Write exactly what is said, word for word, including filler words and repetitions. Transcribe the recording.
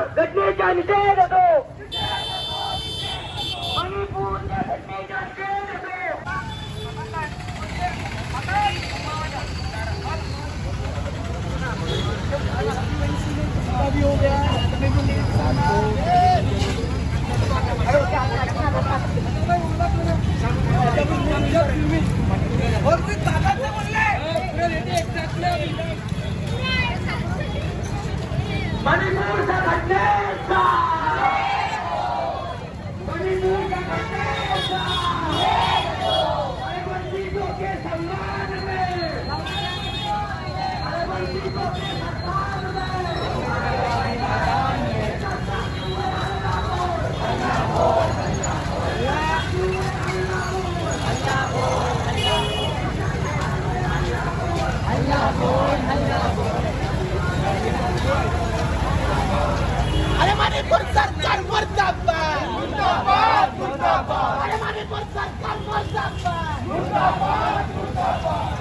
घटनेचा निषेध होतो मणिपूरच्या घटनेचा निषेध हो गया और भी ताकत से बोल मणिपुर का घटनेचा मणिपुर का घटनेचा वंचितों के सम्मान में वंचितों के सम्मान में अरे मणिपुर सरकार मुर्दाबाद मुर्दाबाद मुर्दाबाद अरे मणिपुर सरकार मुर्दाबाद मुर्दाबाद मुर्दाबाद